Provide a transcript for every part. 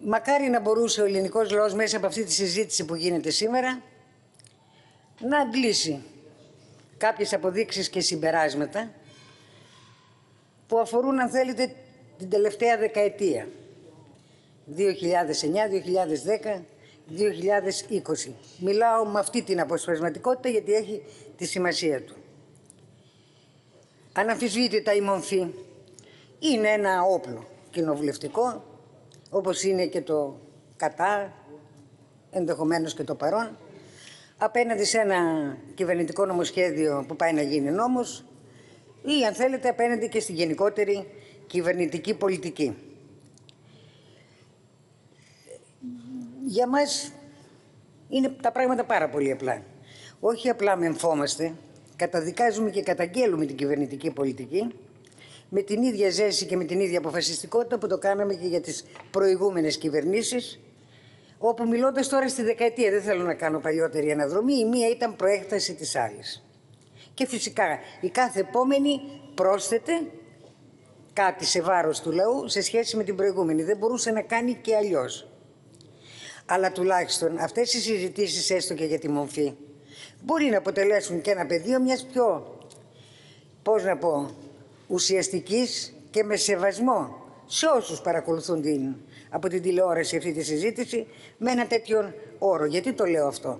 Μακάρι να μπορούσε ο ελληνικός λαός μέσα από αυτή τη συζήτηση που γίνεται σήμερα να αντλήσει κάποιες αποδείξεις και συμπεράσματα που αφορούν, αν θέλετε, την τελευταία δεκαετία. 2009, 2010, 2020. Μιλάω με αυτή την αποσπασματικότητα γιατί έχει τη σημασία του. Αναμφισβήτητα η μορφή είναι ένα όπλο κοινοβουλευτικό, όπως είναι και το κατά, ενδεχομένως και το παρόν, απέναντι σε ένα κυβερνητικό νομοσχέδιο που πάει να γίνει νόμος ή, αν θέλετε, απέναντι και στη γενικότερη κυβερνητική πολιτική. Για μας είναι τα πράγματα πάρα πολύ απλά. Όχι απλά μεμφόμαστε, καταδικάζουμε και καταγγέλουμε την κυβερνητική πολιτική με την ίδια ζέση και με την ίδια αποφασιστικότητα που το κάναμε και για τις προηγούμενες κυβερνήσεις, όπου μιλώντας τώρα στη δεκαετία, δεν θέλω να κάνω παλιότερη αναδρομή, η μία ήταν προέκταση της άλλης. Και φυσικά η κάθε επόμενη πρόσθεται κάτι σε βάρος του λαού σε σχέση με την προηγούμενη. Δεν μπορούσε να κάνει και αλλιώς. Αλλά τουλάχιστον αυτές οι συζητήσεις, έστω και για τη μορφή, μπορεί να αποτελέσουν και ένα πεδίο μιας πιο, πώς να πω, ουσιαστικής και με σεβασμό σε όσους παρακολουθούν από την τηλεόραση αυτή τη συζήτηση με ένα τέτοιον όρο. Γιατί το λέω αυτό?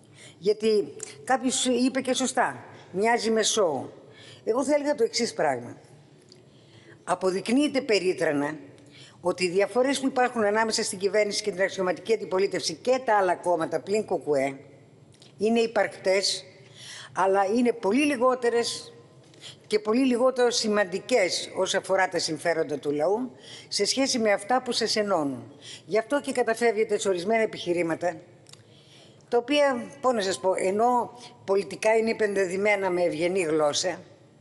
Γιατί κάποιος είπε και σωστά, μοιάζει με σόου. Εγώ θα έλεγα το εξής πράγμα. Αποδεικνύεται περίτρανα ότι οι διαφορές που υπάρχουν ανάμεσα στην κυβέρνηση και την αξιωματική αντιπολίτευση και τα άλλα κόμματα πλην ΚΚΕ είναι υπαρκτές, αλλά είναι πολύ λιγότερες και πολύ λιγότερο σημαντικές όσον αφορά τα συμφέροντα του λαού σε σχέση με αυτά που σας ενώνουν. Γι' αυτό και καταφεύγετε σε ορισμένα επιχειρήματα, τα οποία, πώς να σας πω, ενώ πολιτικά είναι επενδεδημένα με ευγενή γλώσσα,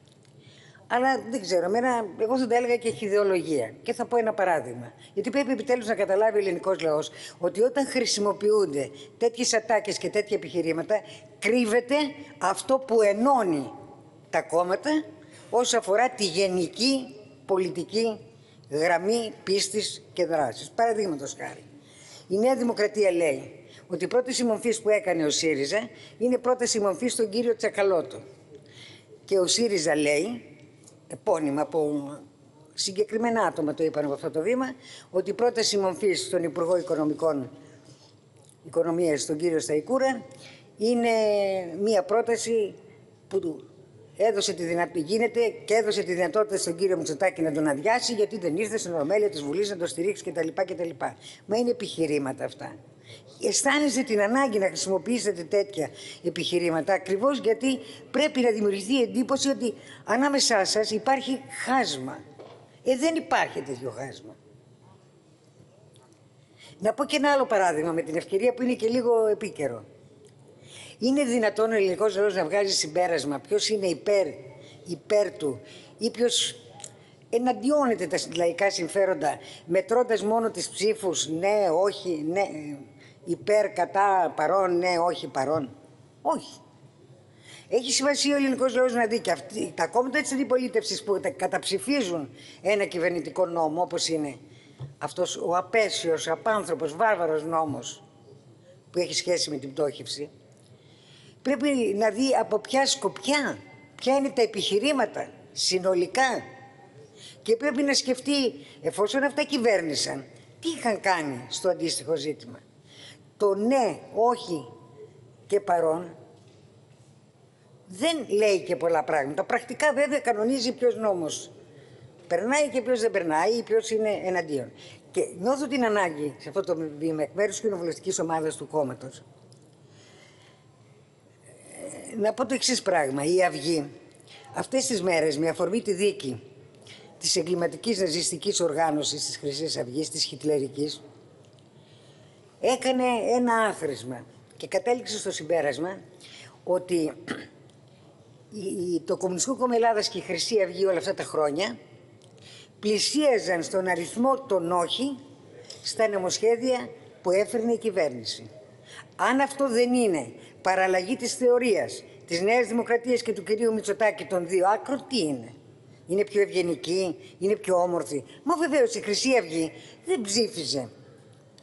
αλλά δεν ξέρω, εγώ θα τα έλεγα και έχει ιδεολογία. Και θα πω ένα παράδειγμα. Γιατί πρέπει επιτέλους να καταλάβει ο ελληνικός λαός ότι όταν χρησιμοποιούνται τέτοιες ατάκες και τέτοια επιχειρήματα, κρύβεται αυτό που ενώνει τα κόμματα όσο αφορά τη γενική πολιτική γραμμή πίστης και δράσης. Παραδείγματος χάρη, η Νέα Δημοκρατία λέει ότι η πρόταση μορφής που έκανε ο ΣΥΡΙΖΑ είναι πρόταση μορφής στον κύριο Τσακαλώτο. Και ο ΣΥΡΙΖΑ λέει, επώνυμα από συγκεκριμένα άτομα το είπαν από αυτό το βήμα, ότι η πρόταση μορφής στον Υπουργό Οικονομίας, τον κύριο Σταϊκούρα, είναι μία πρόταση που γίνεται και έδωσε τη δυνατότητα στον κύριο Μητσοτάκη να τον αδειάσει, γιατί δεν ήρθε στην Ολομέλεια της Βουλής να τον στηρίξει κτλ. Μα είναι επιχειρήματα αυτά. Αισθάνεστε την ανάγκη να χρησιμοποιήσετε τέτοια επιχειρήματα ακριβώς γιατί πρέπει να δημιουργηθεί εντύπωση ότι ανάμεσά σας υπάρχει χάσμα. Δεν υπάρχει τέτοιο χάσμα. Να πω και ένα άλλο παράδειγμα με την ευκαιρία που είναι και λίγο επίκαιρο. Είναι δυνατόν ο ελληνικός λαός να βγάζει συμπέρασμα ποιος είναι υπέρ του ή ποιος εναντιώνεται τα λαϊκά συμφέροντα μετρώντας μόνο τις ψήφους ναι, όχι, ναι, υπέρ, κατά, παρόν, ναι, όχι, παρόν? Όχι. Έχει σημασία ο ελληνικός λαός να δει και τα κόμματα της αντιπολίτευσης που καταψηφίζουν ένα κυβερνητικό νόμο, όπως είναι αυτός ο απέσιος, απάνθρωπος, βάρβαρος νόμος που έχει σχέση με την πτώχευση, πρέπει να δει από ποια σκοπιά, ποια είναι τα επιχειρήματα συνολικά και πρέπει να σκεφτεί, εφόσον αυτά κυβέρνησαν, τι είχαν κάνει στο αντίστοιχο ζήτημα. Το ναι, όχι και παρόν δεν λέει και πολλά πράγματα. Πρακτικά βέβαια κανονίζει ποιος νόμος περνάει και ποιος δεν περνάει ή ποιος είναι εναντίον. Και νιώθω την ανάγκη σε αυτό το βήμα εκ μέρους της κοινοβουλευτικής ομάδας του κόμματος να πω το εξής πράγμα. Η Αυγή αυτές τις μέρες με αφορμή τη δίκη της εγκληματικής ναζιστικής οργάνωσης της Χρυσής Αυγής, της χιτλερικής, έκανε ένα άθροισμα και κατέληξε στο συμπέρασμα ότι το Κομμουνιστικό Κόμμα Ελλάδας και η Χρυσή Αυγή όλα αυτά τα χρόνια πλησίαζαν στον αριθμό των όχι στα νομοσχέδια που έφερνε η κυβέρνηση. Αν αυτό δεν είναι παραλλαγή της θεωρίας της Νέας Δημοκρατίας και του κυρίου Μητσοτάκη των δύο άκρων, τι είναι? Είναι πιο ευγενική, είναι πιο όμορφη? Μα βεβαίως η Χρυσή Αυγή δεν ψήφιζε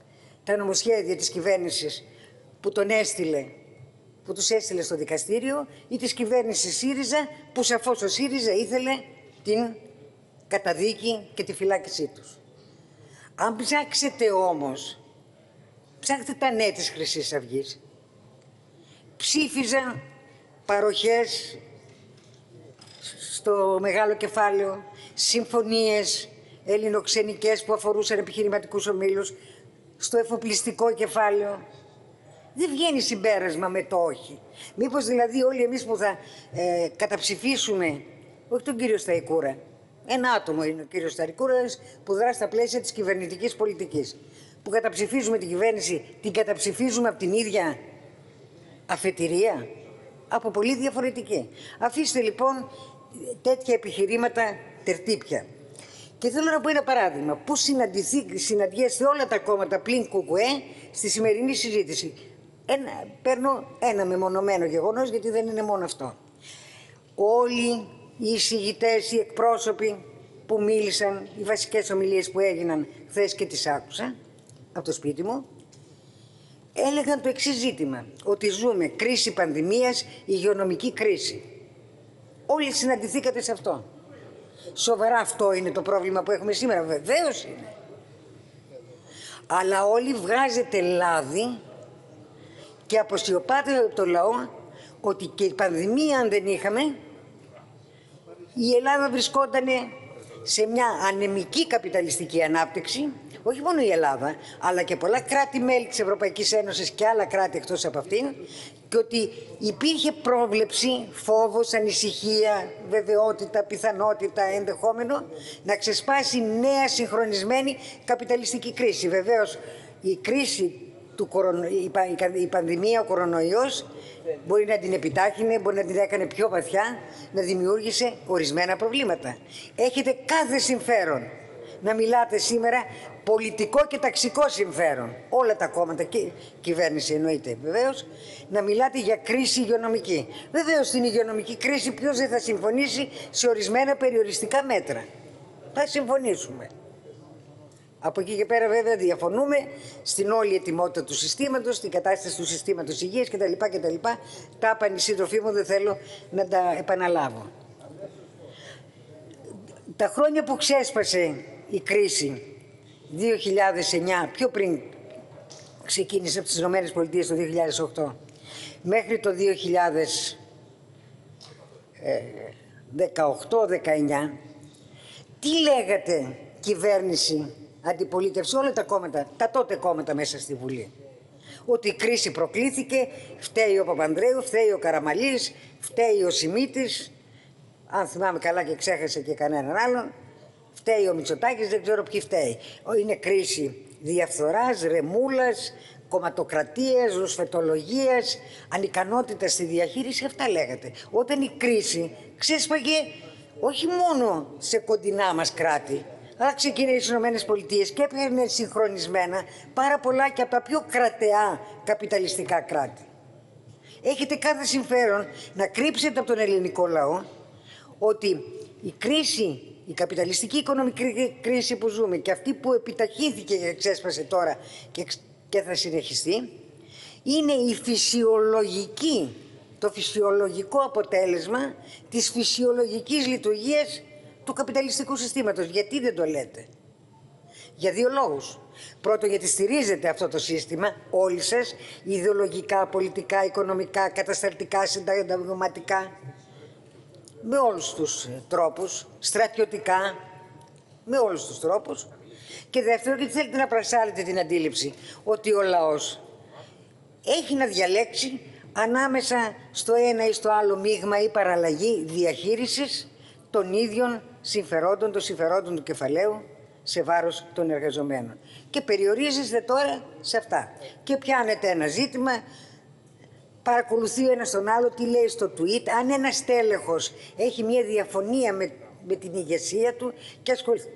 τα νομοσχέδια της κυβέρνησης που τους έστειλε στο δικαστήριο, ή της κυβέρνησης ΣΥΡΙΖΑ, που σαφώς ο ΣΥΡΙΖΑ ήθελε την καταδίκη και τη φυλάκισή τους. Αν ψάξετε όμως, ψάχτε τα νέα της Χρυσής Αυγής, ψήφιζαν παροχές στο μεγάλο κεφάλαιο, συμφωνίες ελληνοξενικές που αφορούσαν επιχειρηματικούς ομίλους, στο εφοπλιστικό κεφάλαιο. Δεν βγαίνει συμπέρασμα με το όχι. Μήπως δηλαδή όλοι εμείς που θα καταψηφίσουμε, όχι τον κύριο Σταϊκούρα, ένα άτομο είναι ο κύριος Σταϊκούρας που δρά στα πλαίσια της κυβερνητικής πολιτικής, που καταψηφίζουμε την κυβέρνηση, την καταψηφίζουμε από την ίδια αφετηρία, από πολύ διαφορετική. Αφήστε λοιπόν τέτοια επιχειρήματα τερτύπια. Και θέλω να πω ένα παράδειγμα. Πού συναντιέστε όλα τα κόμματα πλην ΚΚΕ στη σημερινή συζήτηση. Παίρνω ένα μεμονωμένο γεγονός, γιατί δεν είναι μόνο αυτό. Όλοι οι εισηγητές, οι εκπρόσωποι που μίλησαν, οι βασικές ομιλίες που έγιναν χθες και τις άκουσα από το σπίτι μου, έλεγαν το εξής ζήτημα, ότι ζούμε κρίση πανδημίας, υγειονομική κρίση. Όλοι συναντηθήκατε σε αυτό. Σοβαρά αυτό είναι το πρόβλημα που έχουμε σήμερα? Βεβαίως είναι. Αλλά όλοι βγάζετε λάδι και αποσιωπάτε από το λαό ότι και η πανδημία αν δεν είχαμε, η Ελλάδα βρισκόταν σε μια ανεμική καπιταλιστική ανάπτυξη, όχι μόνο η Ελλάδα, αλλά και πολλά κράτη-μέλη της Ευρωπαϊκής Ένωσης και άλλα κράτη εκτός από αυτήν, και ότι υπήρχε πρόβλεψη, φόβος, ανησυχία, βεβαιότητα, πιθανότητα, ενδεχόμενο να ξεσπάσει νέα συγχρονισμένη καπιταλιστική κρίση. Βεβαίως, η κρίση, η πανδημία, ο κορονοϊός, μπορεί να την επιτάχυνε, μπορεί να την έκανε πιο βαθιά, να δημιούργησε ορισμένα προβλήματα. Έχετε κάθε συμφέρον να μιλάτε σήμερα πολιτικό και ταξικό συμφέρον, όλα τα κόμματα και κυβέρνηση εννοείται βεβαίως, να μιλάτε για κρίση υγειονομική. Βεβαίως στην υγειονομική κρίση ποιος δεν θα συμφωνήσει σε ορισμένα περιοριστικά μέτρα? Θα συμφωνήσουμε. Από εκεί και πέρα βέβαια διαφωνούμε στην όλη ετοιμότητα του συστήματος, στην κατάσταση του συστήματος υγείας κτλ. Τα είπαν οι σύντροφοί μου, δεν θέλω να τα επαναλάβω. Τα χρόνια που ξέσπασε η κρίση, 2009, πιο πριν ξεκίνησε από τις ΗΠΑ το 2008, μέχρι το 2018-19, τι λέγατε κυβέρνηση, αντιπολίτευση, όλα τα κόμματα, τα τότε κόμματα μέσα στη Βουλή? Ότι η κρίση προκλήθηκε, φταίει ο Παπανδρέου, φταίει ο Καραμαλής, φταίει ο Σιμίτης, αν θυμάμαι καλά και ξέχασε και κανέναν άλλον, φταίει ο Μητσοτάκης, δεν ξέρω ποιοι φταίει. Είναι κρίση διαφθοράς, ρεμούλας, κομματοκρατίας, ρουσφετολογίας, ανικανότητα στη διαχείριση, αυτά λέγατε. Όταν η κρίση ξέσπαγε όχι μόνο σε κοντινά μας κράτη, αλλά ξεκίνησε στις ΗΠΑ και έπαιρνε συγχρονισμένα πάρα πολλά και από τα πιο κρατεά καπιταλιστικά κράτη. Έχετε κάθε συμφέρον να κρύψετε από τον ελληνικό λαό ότι η κρίση, η καπιταλιστική οικονομική κρίση που ζούμε και αυτή που επιταχύνθηκε και ξέσπασε τώρα και θα συνεχιστεί, είναι η φυσιολογική, το φυσιολογικό αποτέλεσμα της φυσιολογικής λειτουργίας του καπιταλιστικού συστήματος. Γιατί δεν το λέτε? Για δύο λόγους. Πρώτον, γιατί στηρίζετε αυτό το σύστημα όλοι σας, ιδεολογικά, πολιτικά, οικονομικά, κατασταλτικά, συνταγματικά, με όλους τους τρόπους, στρατιωτικά, με όλους τους τρόπους. Και δεύτερον, γιατί θέλετε να πρασάρετε την αντίληψη ότι ο λαός έχει να διαλέξει ανάμεσα στο ένα ή στο άλλο μείγμα ή παραλλαγή διαχείρισης των ίδιων συμφερόντων, των συμφερόντων του κεφαλαίου σε βάρος των εργαζομένων. Και περιορίζεστε τώρα σε αυτά. Και πιάνετε ένα ζήτημα, παρακολουθεί ο ένας τον άλλο τι λέει στο tweet. Αν ένας τέλεχος έχει μια διαφωνία με την ηγεσία του και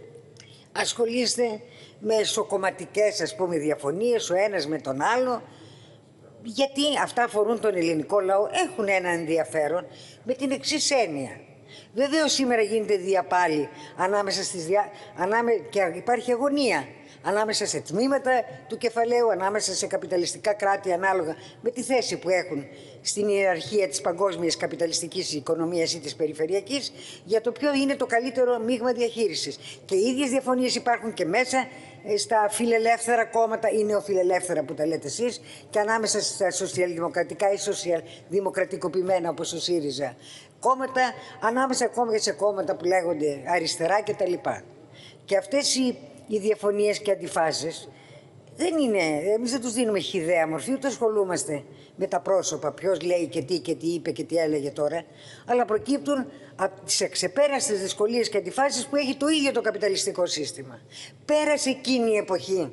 ασχολείστε με εσωκομματικές, ας πούμε, διαφωνίες ο ένας με τον άλλο, γιατί αυτά αφορούν τον ελληνικό λαό, έχουν ένα ενδιαφέρον με την εξής έννοια. Βεβαίως σήμερα γίνεται διαπάλη ανάμεσα και υπάρχει αγωνία ανάμεσα σε τμήματα του κεφαλαίου, ανάμεσα σε καπιταλιστικά κράτη, ανάλογα με τη θέση που έχουν στην ιεραρχία της παγκόσμιας καπιταλιστικής οικονομίας ή της περιφερειακής, για το ποιο είναι το καλύτερο μείγμα διαχείρισης. Και οι ίδιες διαφωνίες υπάρχουν και μέσα στα φιλελεύθερα κόμματα ή νεοφιλελεύθερα που τα λέτε εσείς, και ανάμεσα στα σοσιαλδημοκρατικά ή σοσιαλδημοκρατικοποιημένα όπως ο ΣΥΡΙΖΑ κόμματα, ανάμεσα ακόμα σε κόμματα που λέγονται αριστερά κτλ. Και αυτές οι διαφωνίες και αντιφάσεις δεν είναι, εμείς δεν τους δίνουμε χυδαία μορφή, ούτε ασχολούμαστε με τα πρόσωπα, ποιος λέει και τι είπε και τι έλεγε τώρα, αλλά προκύπτουν από τις εξεπέραστες δυσκολίες και αντιφάσεις που έχει το ίδιο το καπιταλιστικό σύστημα. Πέρασε εκείνη η εποχή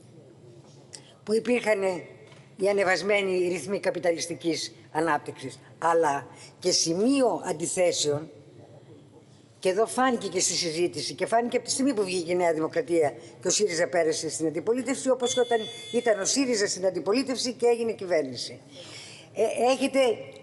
που υπήρχαν οι ανεβασμένοι ρυθμοί καπιταλιστικής ανάπτυξης, αλλά και σημείο αντιθέσεων. Και εδώ φάνηκε και στη συζήτηση και φάνηκε από τη στιγμή που βγήκε η Νέα Δημοκρατία και ο ΣΥΡΙΖΑ πέρασε στην αντιπολίτευση, όπως όταν ήταν ο ΣΥΡΙΖΑ στην αντιπολίτευση και έγινε κυβέρνηση. Έχετε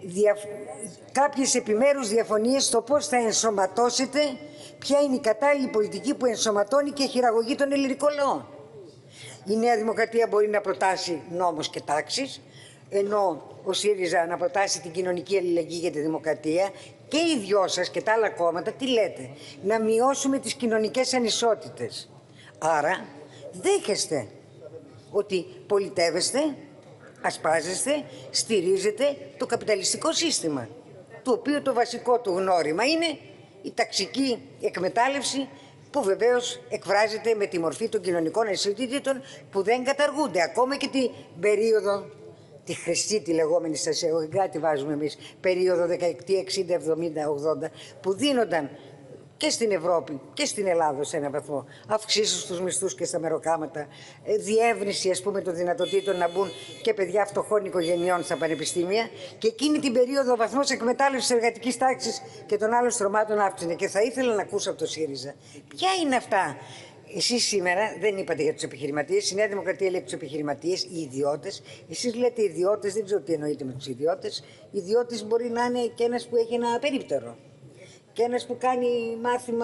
κάποιες επιμέρους διαφωνίες στο πώς θα ενσωματώσετε, ποια είναι η κατάλληλη πολιτική που ενσωματώνει και χειραγωγεί τον ελληνικό λαό. Η Νέα Δημοκρατία μπορεί να προτάσει νόμους και τάξεις, ενώ ο ΣΥΡΙΖΑ να προτάσει την κοινωνική αλληλεγγύη για τη δημοκρατία. Και οι δυο σας και τα άλλα κόμματα τι λέτε? Να μειώσουμε τις κοινωνικές ανισότητες. Άρα δέχεστε ότι πολιτεύεστε, ασπάζεστε, στηρίζετε το καπιταλιστικό σύστημα, το οποίο το βασικό του γνώριμα είναι η ταξική εκμετάλλευση, που βεβαίως εκφράζεται με τη μορφή των κοινωνικών ανισοτήτων που δεν καταργούνται ακόμα και την περίοδο, τη χρυσή τη λεγόμενη, στα εισαγωγικά τη βάζουμε εμείς, περίοδο δεκαετία 60, 70, 80, που δίνονταν και στην Ευρώπη και στην Ελλάδα σε έναν βαθμό αυξήσεις στους μισθούς και στα μεροκάματα, διεύρυνση ας πούμε των δυνατοτήτων να μπουν και παιδιά φτωχών οικογενειών στα πανεπιστήμια, και εκείνη την περίοδο ο βαθμός εκμετάλλευσης εργατικής τάξης και των άλλων στρωμάτων αύξηνε. Και θα ήθελα να ακούσω από το ΣΥΡΙΖΑ ποια είναι αυτά. Εσείς σήμερα δεν είπατε για τους επιχειρηματίες, η Νέα Δημοκρατία λέει τους επιχειρηματίες, οι ιδιώτες. Εσείς λέτε ιδιώτες, δεν ξέρω τι εννοείτε με τους ιδιώτες. Ιδιώτης μπορεί να είναι και ένας που έχει ένα περίπτερο. Και ένας που κάνει μάθημα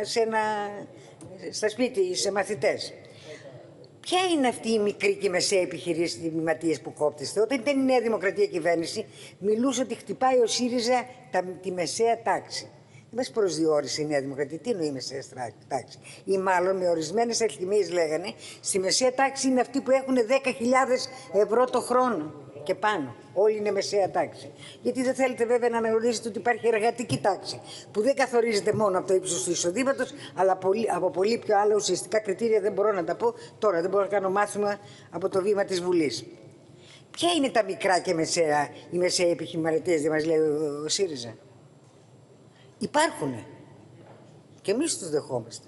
στα σπίτι, σε μαθητές. Ποια είναι αυτή η μικρή και μεσαία επιχειρηματίες που κόπτεστε? Όταν ήταν η Νέα Δημοκρατία κυβέρνηση, μιλούσε ότι χτυπάει ο ΣΥΡΙΖΑ τη μεσαία τάξη. Δεν μας προσδιορίσε η Νέα Δημοκρατία. Τι εννοεί μεσαία τάξη? Ή μάλλον με ορισμένες αλχημίες λέγανε, στη μεσαία τάξη είναι αυτοί που έχουν 10.000 ευρώ το χρόνο και πάνω. Όλοι είναι μεσαία τάξη. Γιατί δεν θέλετε βέβαια να αναγνωρίσετε ότι υπάρχει εργατική τάξη, που δεν καθορίζεται μόνο από το ύψος του εισοδήματος, αλλά από πολύ πιο άλλα ουσιαστικά κριτήρια. Δεν μπορώ να τα πω τώρα, δεν μπορώ να κάνω μάθημα από το βήμα της Βουλής. Ποια είναι τα μικρά και μεσαία, οι μεσαίοι επιχειρηματίες, δεν μας λέει ο ΣΥΡΙΖΑ? Υπάρχουνε. Και εμείς τους δεχόμαστε.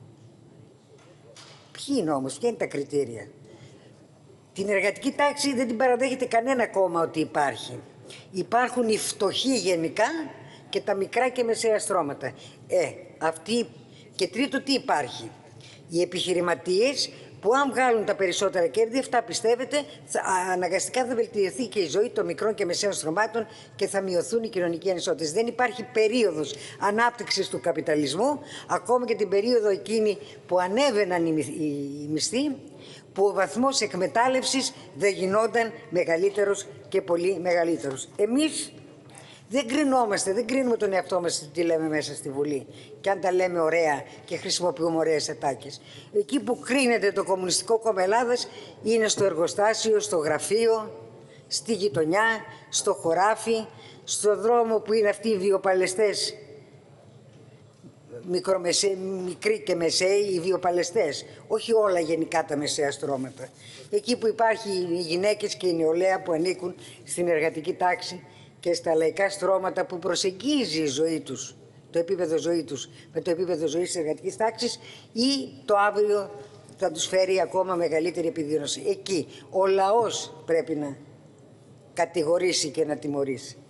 Ποιοι είναι όμως, ποια είναι τα κριτήρια? Την εργατική τάξη δεν την παραδέχεται κανένα κόμμα ότι υπάρχει. Υπάρχουν οι φτωχοί γενικά και τα μικρά και μεσαία στρώματα. Αυτοί. Και τρίτο, τι υπάρχει? Οι επιχειρηματίες που αν βγάλουν τα περισσότερα κέρδη, αυτά πιστεύετε, αναγκαστικά θα βελτιωθεί και η ζωή των μικρών και μεσαίων στρωμάτων και θα μειωθούν οι κοινωνικοί ανισότητες. Δεν υπάρχει περίοδος ανάπτυξης του καπιταλισμού, ακόμα και την περίοδο εκείνη που ανέβαιναν οι μισθοί, που ο βαθμός εκμετάλλευσης δεν γινόταν μεγαλύτερος και πολύ μεγαλύτερος. Εμείς δεν κρινόμαστε, δεν κρίνουμε τον εαυτό μας τι λέμε μέσα στη Βουλή και αν τα λέμε ωραία και χρησιμοποιούμε ωραίες ατάκες. Εκεί που κρίνεται το Κομμουνιστικό Κόμμα Ελλάδας είναι στο εργοστάσιο, στο γραφείο, στη γειτονιά, στο χωράφι, στο δρόμο που είναι αυτοί οι βιοπαλαιστές, μικροί και μεσαίοι, οι βιοπαλαιστές, όχι όλα γενικά τα μεσαία στρώματα. Εκεί που υπάρχει οι γυναίκες και η νεολαία που ανήκουν στην εργατική τάξη και στα λαϊκά στρώματα που προσεγγίζει η ζωή τους, το επίπεδο ζωή τους με το επίπεδο ζωής της εργατικής τάξης, ή το αύριο θα τους φέρει ακόμα μεγαλύτερη επιδείνωση. Εκεί ο λαός πρέπει να κατηγορήσει και να τιμωρήσει.